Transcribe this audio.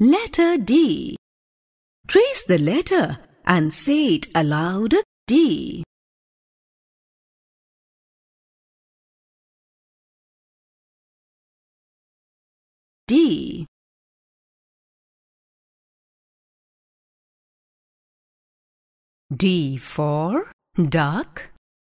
Letter D. Trace the letter and say it aloud. D. D. D for duck.